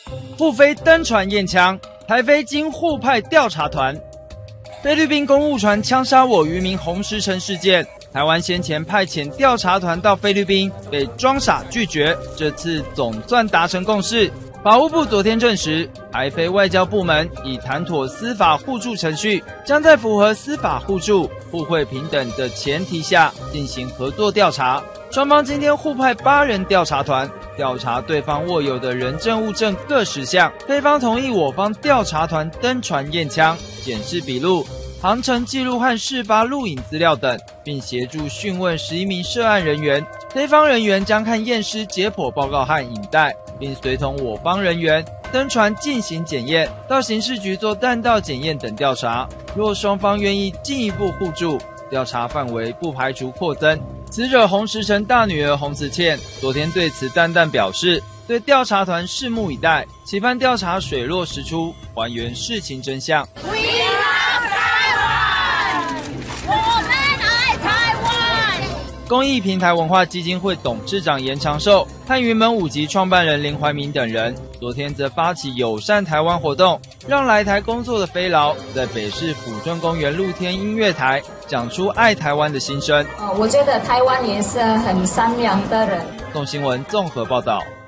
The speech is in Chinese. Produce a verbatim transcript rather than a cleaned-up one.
互飞登船验枪，台菲经互派调查团。菲律宾公务船枪杀我渔民洪石成事件，台湾先前派遣调查团到菲律宾，被装傻拒绝，这次总算达成共识。法务部昨天证实，台菲外交部门已谈妥司法互助程序，将在符合司法互助、互惠平等的前提下进行合作调查。双方今天互派八人调查团，调查对方握有的人证物证各十项。菲方同意我方调查团登船验枪、检视笔录、航程记录和事发录影资料等，并协助讯问十一名涉案人员。菲方人员将看验尸解剖报告和影带，并随同我方人员登船进行检验，到刑事局做弹道检验等调查。若双方愿意进一步互助，调查范围不排除扩增。死者洪石成大女儿洪慈倩昨天对此淡淡表示，对调查团拭目以待，期盼调查水落石出，还原事情真相。公益平台文化基金会董事长严长寿和云门舞集创办人林怀民等人，昨天则发起友善台湾活动，让来台工作的菲劳在北市府顺公园露天音乐台讲出爱台湾的心声。 我觉得台湾也是很善良的人。 动新闻综合报道。